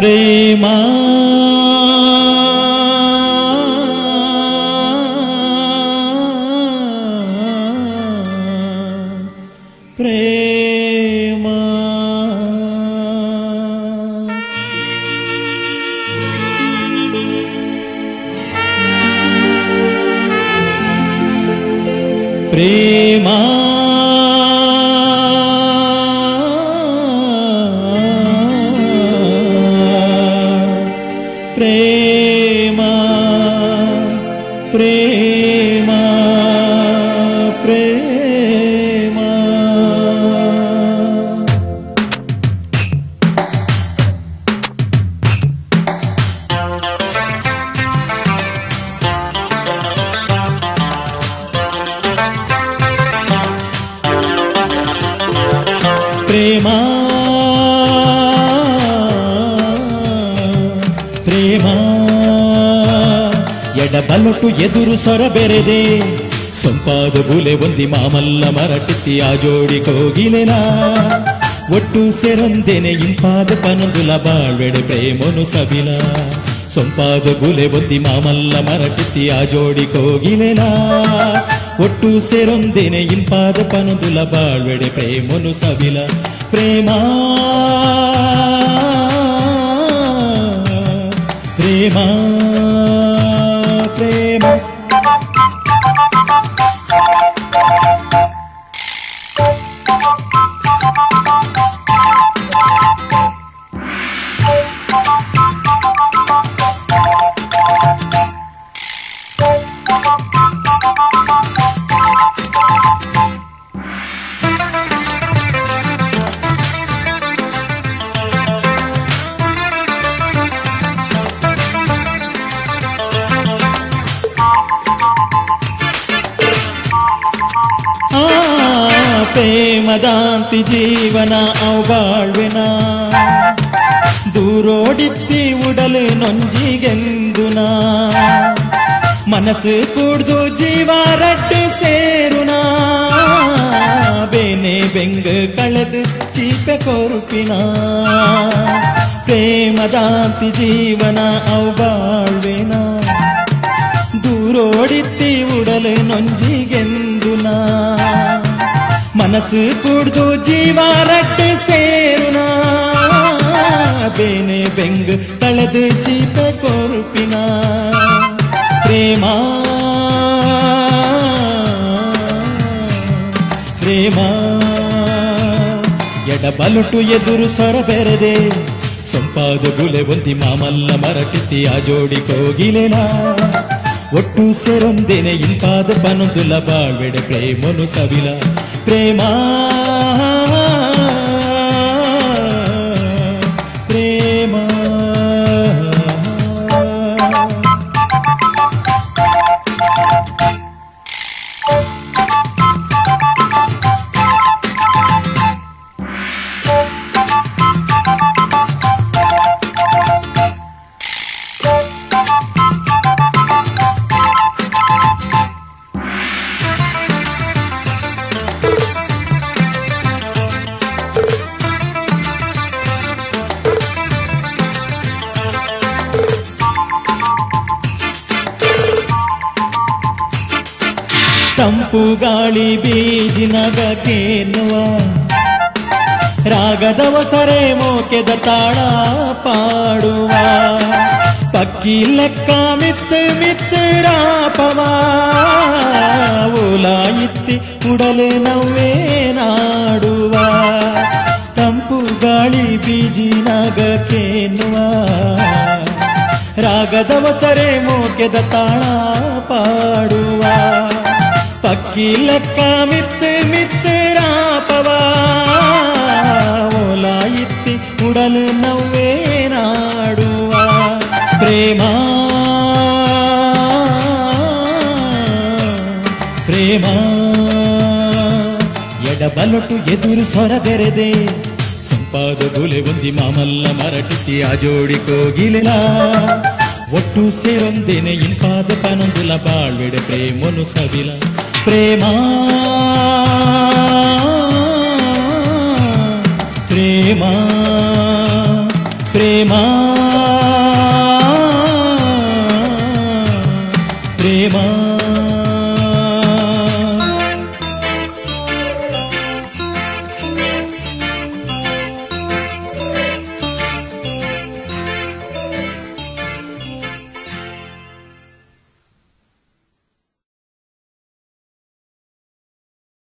ಪ್ರೇಮ ಪ್ರೇಮ ಪ್ರೇಮ ಪ್ರೇಮ ಪ್ರೇಮ ಪ್ರೇಮ ಪ್ರೇಮ ಪ್ರೇಮ ಎಡಬಲಟು ಎದುರು ಸೊರ ಬೆರೆದೆ ಸೊಂಪಾದ ಬುಲೆ ಒಂದಿ ಮಾಮಲ್ಲ ಮರಟಿಸಿ ಆ ಜೋಡಿ ಕೋಗಿಲೆನ ಒಟ್ಟು ಸೇರೊಂದೆನೆ ಇಂಪಾದ ಪನದುಲ ಬಾಳ್ವೆಡೆ ಪ್ರೇಮನು ಸಬಿಲ ಸೊಂಪಾದ ಬುಲೆ ಒಂದಿ ಮಾಮಲ್ಲ ಮರಟಿಸಿ ಆ ಜೋಡಿ ಕೋಗಿಲೆನ ಒಟ್ಟು ಸೇರೊಂದೆನೆ ಇಂಪಾದ ಪನದುಲ ಬಾಳ್ವೆಡೆ ಪ್ರೇಮನು ಸಬಿಲ ಪ್ರೇಮ ಪ್ರೇಮ ಪ್ರೇಮ ಪ್ರೇಮದಾಂತಿ ಜೀವನ ಅವು ಬಾಳ್ವೆನ ದೂರೋಡಿತ್ತಿ ಉಡಲು ನೊಂಜಿಗೆಂದುನ ಮನಸ್ಸು ಕೂಡ್ದು ಜೀವ ರಟ್ಟು ಸೇರುನ ಬೇನೆ ಬೆಂಗ ಕಳೆದು ಚೀಪೆ ಕೊರುಪಿನ ಪ್ರೇಮದಾಂತಿ ಜೀವನ ಅವು ಬಾಳ್ವೆನ ದೂರೋಡಿತ್ತಿ ಉಡಲು ನೊಂಜಿಗೆಂದುನ ಮನಸ್ಸು ಕೂಡ್ದು ಜೀವ ರಟ್ಟು ಸೇರುನ ಬೇನೆ ಬೆಂಗ್ ಕಳೆದು ಚೀಪ ಕೊರುಪಿನ ಪ್ರೇಮ ಪ್ರೇಮ ಎಡಬಲಟು ಎದುರು ಸೊರ ಬೆರೆದೆ ಸೊಂಪಾದ ಬುಲೆ ಒಂದಿ ಮಾಮಲ್ಲ ಮರಟಿಸಿ ಆ ಜೋಡಿ ಕೋಗಿಲೆನ ಒಟ್ಟು ಸೇರೊಂದೇನೆ ಇಂಪಾದ ಪನದುಲ ಬಾಳ್ವೆಡೆ ಪ್ರೇಮನು ಸವಿಲ ಪ್ರೇಮ ಪ್ರೇಮ ತಂಪು ಗಾಳಿ ಬೀಜಿನಗ ಕೇನುವ ರಾಗದವ ಸರೆ ಮೋಕೆದ ತಾಳ ಪಾಡುವ ಪಕ್ಕಿ ಲೆಕ್ಕ ಮಿತ್ತು ಮಿತ್ತು ರಾಪವ ಓಲಾಯಿತ್ತಿ ಉಡಲೆ ನವ್ವೇ ನಾಡುವ ತಂಪು ಗಾಳಿ ಬೀಜಿನಗ ಕೇನುವ ರಾಗದವ ಸರೆ ಮೋಕೆದ ತಾಳ ಪಾಡುವ ಪಕ್ಕಿ ಲೆಕ್ಕ ಮಿತ್ತು ಮಿತ್ತು ರಾಪವ ಓಲಾಯಿತ್ತಿ ಉಡಲು ನವ್ವೇ ನಾಡುವ ಪ್ರೇಮ ಪ್ರೇಮ ಎಡಬಲಟು ಎದುರು ಸೊರ ಬೆರೆದೆ ಸೊಂಪಾದ ಬುಲೆ ಒಂದಿ ಮಾಮಲ್ಲ ಮರಟಿಸಿ ಆ ಜೋಡಿ ಕೋಗಿಲೆನ ಒಟ್ಟು ಸೇರೊಂದೇನೆ ಇಂಪಾದ ಪನದುಲ ಬಾಳ್ವೆಡೆ ಪ್ರೇಮನು ಸವಿಲ ಪ್ರೇಮ ಪ್ರೇಮ ಪ್ರೇಮ